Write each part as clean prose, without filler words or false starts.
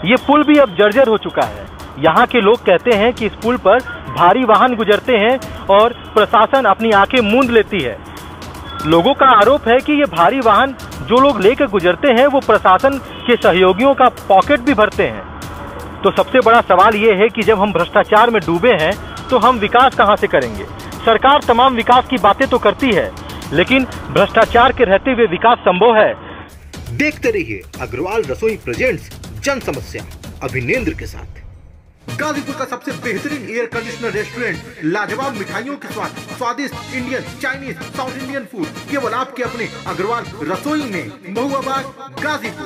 ये पुल भी अब जर्जर हो चुका है। यहाँ के लोग कहते हैं कि इस पुल पर भारी वाहन गुजरते हैं और प्रशासन अपनी आंखें मूंद लेती है। लोगों का आरोप है कि ये भारी वाहन जो लोग लेकर गुजरते हैं वो प्रशासन के सहयोगियों का पॉकेट भी भरते हैं। तो सबसे बड़ा सवाल ये है कि जब हम भ्रष्टाचार में डूबे हैं तो हम विकास कहाँ से करेंगे। सरकार तमाम विकास की बातें तो करती है, लेकिन भ्रष्टाचार के रहते हुए विकास संभव है? देखते रहिए अग्रवाल रसोई प्रेजेंट्स जन समस्या अभिनेंद्र के साथ। गाजीपुर का सबसे बेहतरीन एयर कंडीशनर रेस्टोरेंट, लाजवाब मिठाइयों के स्वाद, स्वादिष्ट Indian, Chinese, South Indian food केवल आपके अपने अग्रवाल रसोई में, महुआबाद, गाजीपुर।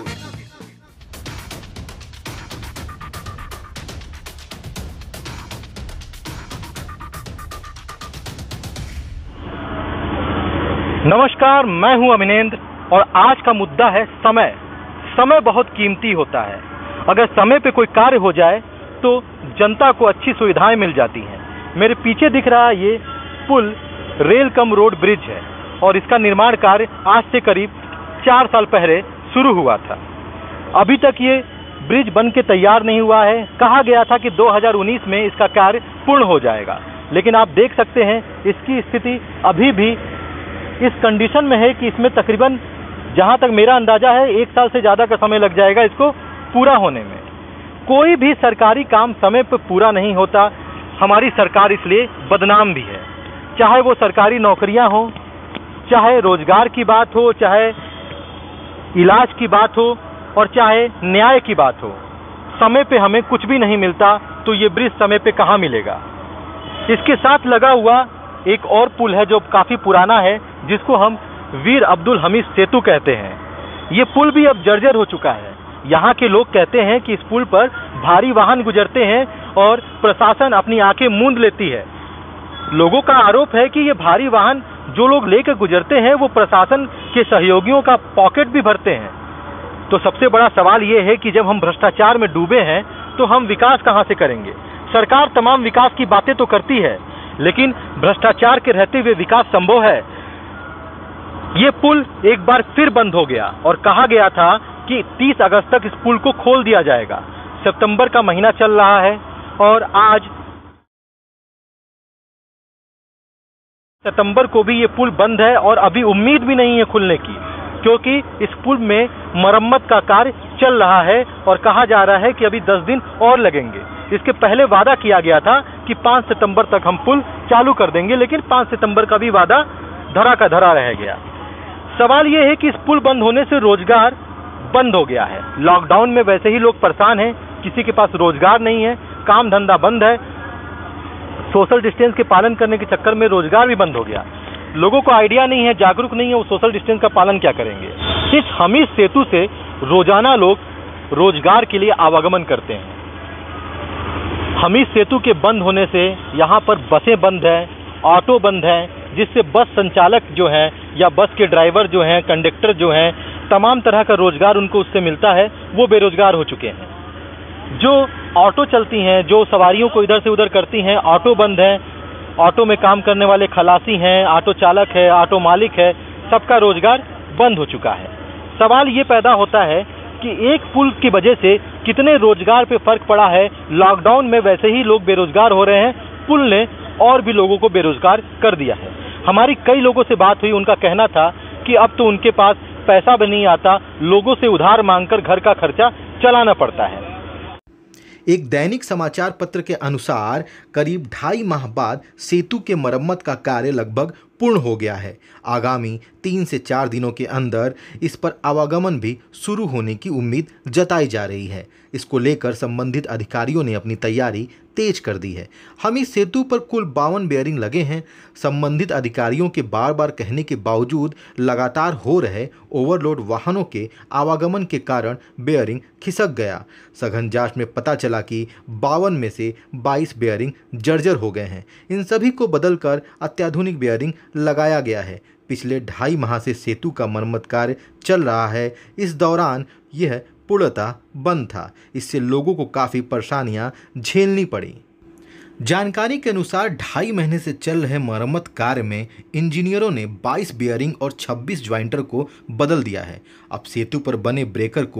नमस्कार, मैं हूं अभिनेंद्र और आज का मुद्दा है समय। समय बहुत कीमती होता है। अगर समय पे कोई कार्य हो जाए तो जनता को अच्छी सुविधाएं मिल जाती हैं। मेरे पीछे दिख रहा ये पुल रेल कम रोड ब्रिज है और इसका निर्माण कार्य आज से करीब 4 साल पहले शुरू हुआ था। अभी तक ये ब्रिज बन के तैयार नहीं हुआ है। कहा गया था कि 2019 में इसका कार्य पूर्ण हो जाएगा, लेकिन आप देख सकते हैं इसकी स्थिति अभी भी इस कंडीशन में है कि इसमें तकरीबन, जहां तक मेरा अंदाजा है, 1 साल से ज़्यादा का समय लग जाएगा इसको पूरा होने में। कोई भी सरकारी काम समय पर पूरा नहीं होता। हमारी सरकार इसलिए बदनाम भी है। चाहे वो सरकारी नौकरियां हो, चाहे रोजगार की बात हो, चाहे इलाज की बात हो और चाहे न्याय की बात हो, समय पे हमें कुछ भी नहीं मिलता। तो ये ब्रिज समय पे कहाँ मिलेगा। इसके साथ लगा हुआ एक और पुल है जो काफ़ी पुराना है, जिसको हम वीर अब्दुल हमीद सेतु कहते हैं। ये पुल भी अब जर्जर हो चुका है। यहाँ के लोग कहते हैं कि इस पुल पर भारी वाहन गुजरते हैं और प्रशासन अपनी आंखें मूंद लेती है। लोगों का आरोप है कि ये भारी वाहन जो लोग लेकर गुजरते हैं वो प्रशासन के सहयोगियों का पॉकेट भी भरते हैं। तो सबसे बड़ा सवाल ये है कि जब हम भ्रष्टाचार में डूबे हैं तो हम विकास कहाँ से करेंगे। सरकार तमाम विकास की बातें तो करती है, लेकिन भ्रष्टाचार के रहते हुए विकास संभव है? ये पुल एक बार फिर बंद हो गया और कहा गया था कि 30 अगस्त तक इस पुल को खोल दिया जाएगा। सितंबर का महीना चल रहा है और आज सितंबर को भी ये पुल बंद है और अभी उम्मीद भी नहीं है खुलने की, क्योंकि इस पुल में मरम्मत का कार्य चल रहा है और कहा जा रहा है कि अभी 10 दिन और लगेंगे। इसके पहले वादा किया गया था कि 5 सितंबर तक हम पुल चालू कर देंगे, लेकिन 5 सितंबर का भी वादा धरा का धरा रह गया। सवाल यह है कि इस पुल बंद होने से रोजगार बंद हो गया है। लॉकडाउन में वैसे ही लोग परेशान हैं, किसी के पास रोजगार नहीं है, काम धंधा बंद है। सोशल डिस्टेंस के पालन करने के चक्कर में रोजगार भी बंद हो गया। लोगों को आइडिया नहीं है, जागरूक नहीं है, वो सोशल डिस्टेंस का पालन क्या करेंगे। इस हमीद सेतु से रोजाना लोग रोजगार के लिए आवागमन करते हैं। हमीद सेतु के बंद होने से यहाँ पर बसें बंद हैं, ऑटो बंद हैं, जिससे बस संचालक जो हैं या बस के ड्राइवर जो हैं, कंडक्टर जो हैं, तमाम तरह का रोजगार उनको उससे मिलता है, वो बेरोजगार हो चुके हैं। जो ऑटो चलती हैं, जो सवारियों को इधर से उधर करती हैं, ऑटो बंद हैं। ऑटो में काम करने वाले खलासी हैं, ऑटो चालक है, ऑटो मालिक है, सबका रोजगार बंद हो चुका है। सवाल ये पैदा होता है कि एक पुल की वजह से कितने रोजगार पे फर्क पड़ा है। लॉकडाउन में वैसे ही लोग बेरोजगार हो रहे हैं, पुल ने और भी लोगों को बेरोजगार कर दिया है। हमारी कई लोगों से बात हुई, उनका कहना था कि अब तो उनके पास पैसा भी नहीं आता, लोगों से उधार मांगकर घर का खर्चा चलाना पड़ता है। एक दैनिक समाचार पत्र के अनुसार करीब 2.5 माह बाद सेतु के मरम्मत का कार्य लगभग पूर्ण हो गया है। आगामी 3 से 4 दिनों के अंदर इस पर आवागमन भी शुरू होने की उम्मीद जताई जा रही है। इसको लेकर संबंधित अधिकारियों ने अपनी तैयारी तेज कर दी है। हमीद सेतु पर कुल 52 बेयरिंग लगे हैं। संबंधित अधिकारियों के बार बार कहने के बावजूद लगातार हो रहे ओवरलोड वाहनों के आवागमन के कारण बेयरिंग खिसक गया। सघन जांच में पता चला कि 52 में से 22 बेयरिंग जर्जर हो गए हैं। इन सभी को बदलकर अत्याधुनिक बेयरिंग लगाया गया है। पिछले 2.5 माह से सेतु का मरम्मत कार्य चल रहा है। इस दौरान यह पूर्णतः बंद था। इससे लोगों को काफ़ी परेशानियां झेलनी पड़ी। जानकारी के अनुसार 2.5 महीने से चल रहे मरम्मत कार्य में इंजीनियरों ने 22 बियरिंग और 26 ज्वाइंटर को बदल दिया है। अब सेतु पर बने ब्रेकर को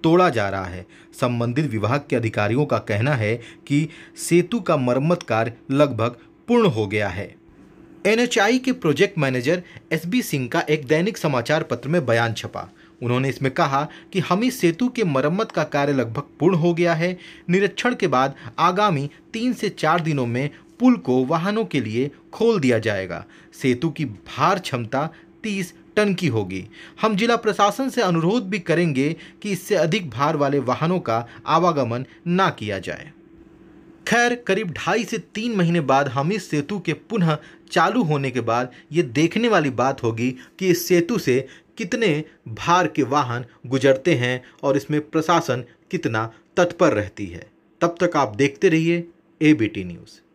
तोड़ा जा रहा है। संबंधित विभाग के अधिकारियों का कहना है कि सेतु का मरम्मत कार्य लगभग पूर्ण हो गया है। NHAI के प्रोजेक्ट मैनेजर SB सिंह का एक दैनिक समाचार पत्र में बयान छपा। उन्होंने इसमें कहा कि हमीद सेतु के मरम्मत का कार्य लगभग पूर्ण हो गया है। निरीक्षण के बाद आगामी 3 से 4 दिनों में पुल को वाहनों के लिए खोल दिया जाएगा। सेतु की भार क्षमता 30 टन की होगी। हम जिला प्रशासन से अनुरोध भी करेंगे कि इससे अधिक भार वाले वाहनों का आवागमन ना किया जाए। खैर, करीब 2.5 से 3 महीने बाद हमीद सेतु के पुनः चालू होने के बाद ये देखने वाली बात होगी कि इस सेतु से कितने भार के वाहन गुजरते हैं और इसमें प्रशासन कितना तत्पर रहती है। तब तक आप देखते रहिए ABT न्यूज़।